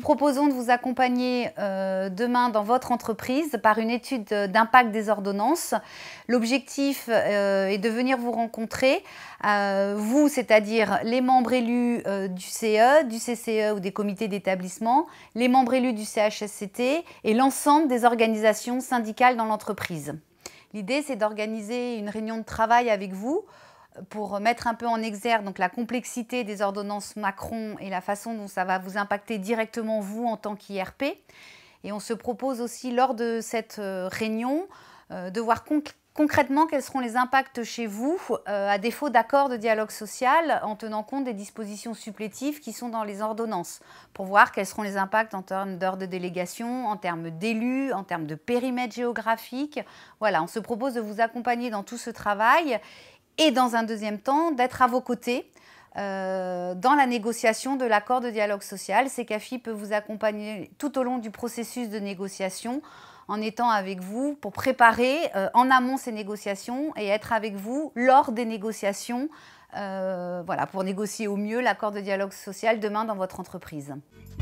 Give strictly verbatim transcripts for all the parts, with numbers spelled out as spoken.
proposons de vous accompagner euh, demain dans votre entreprise par une étude d'impact des ordonnances. L'objectif euh, est de venir vous rencontrer, euh, vous, c'est-à-dire les membres élus euh, du C E, du C C E ou des comités d'établissement, les membres élus du C H S C T et l'ensemble des organisations syndicales dans l'entreprise. L'idée, c'est d'organiser une réunion de travail avec vous pour mettre un peu en exergue donc, la complexité des ordonnances Macron et la façon dont ça va vous impacter directement vous en tant qu'I R P. Et on se propose aussi lors de cette réunion euh, de voir conc concrètement quels seront les impacts chez vous euh, à défaut d'accord de dialogue social en tenant compte des dispositions supplétives qui sont dans les ordonnances pour voir quels seront les impacts en termes d'heures de délégation, en termes d'élus, en termes de périmètre géographique. Voilà, on se propose de vous accompagner dans tout ce travail. Et dans un deuxième temps, d'être à vos côtés euh, dans la négociation de l'accord de dialogue social. Secafi peut vous accompagner tout au long du processus de négociation en étant avec vous pour préparer euh, en amont ces négociations et être avec vous lors des négociations euh, voilà, pour négocier au mieux l'accord de dialogue social demain dans votre entreprise.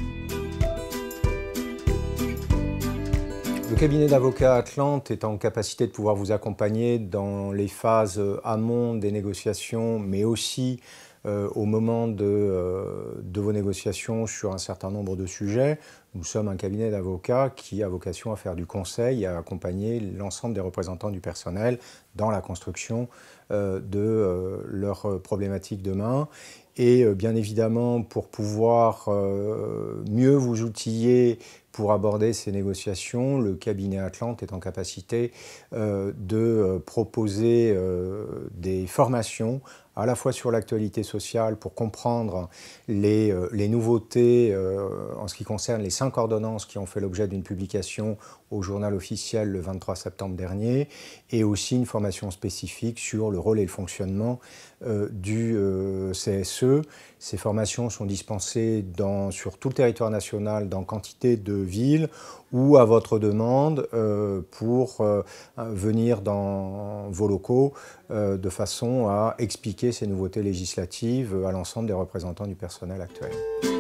Le cabinet d'avocats Atlante est en capacité de pouvoir vous accompagner dans les phases amont des négociations, mais aussi euh, au moment de, euh, de vos négociations sur un certain nombre de sujets. Nous sommes un cabinet d'avocats qui a vocation à faire du conseil et à accompagner l'ensemble des représentants du personnel dans la construction euh, de euh, leurs problématiques demain. Et euh, bien évidemment, pour pouvoir euh, mieux vous outiller pour aborder ces négociations, le cabinet Atlante est en capacité euh, de euh, proposer euh, des formations à la fois sur l'actualité sociale pour comprendre les, euh, les nouveautés euh, en ce qui concerne les cinq ordonnances qui ont fait l'objet d'une publication au journal officiel le vingt-trois septembre dernier, et aussi une formation spécifique sur le rôle et le fonctionnement euh, du euh, C S E. Ces formations sont dispensées dans, sur tout le territoire national dans quantité de villes ou à votre demande euh, pour euh, venir dans vos locaux euh, de façon à expliquer ces nouveautés législatives à l'ensemble des représentants du personnel actuel.